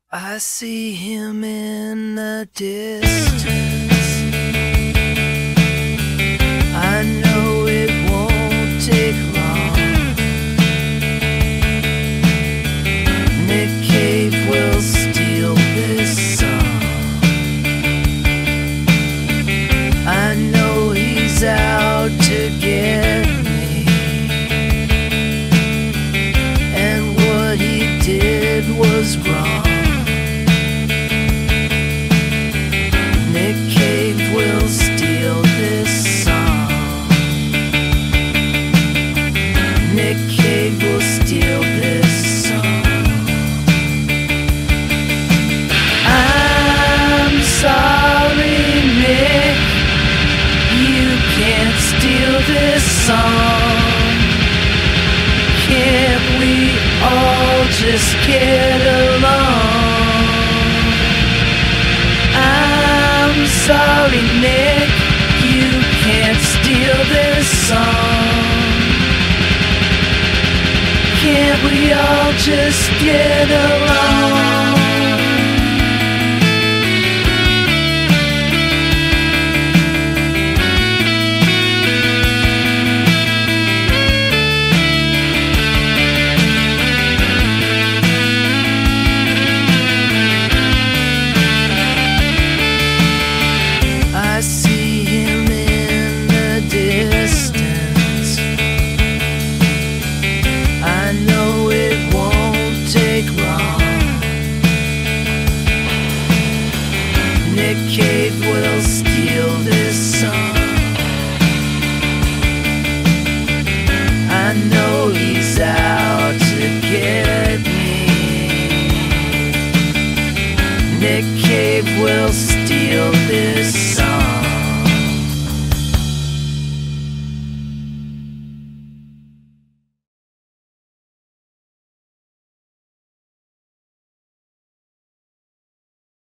I see him in the distance. I know it won't take long. Nick Cave will steal this song. I know he's out to get me, and what he did was wrong. Nick Cave will steal this song. Nick Cave will steal this song. I'm sorry, Nick, you can't steal this song. Can't we all just get along? I'm sorry, Nick, you can't steal this song. Can't we all just get along? I see him in the distance. I know it won't take long. Nick Cave will steal this song. I know he's out to get me. Nick Cave will steal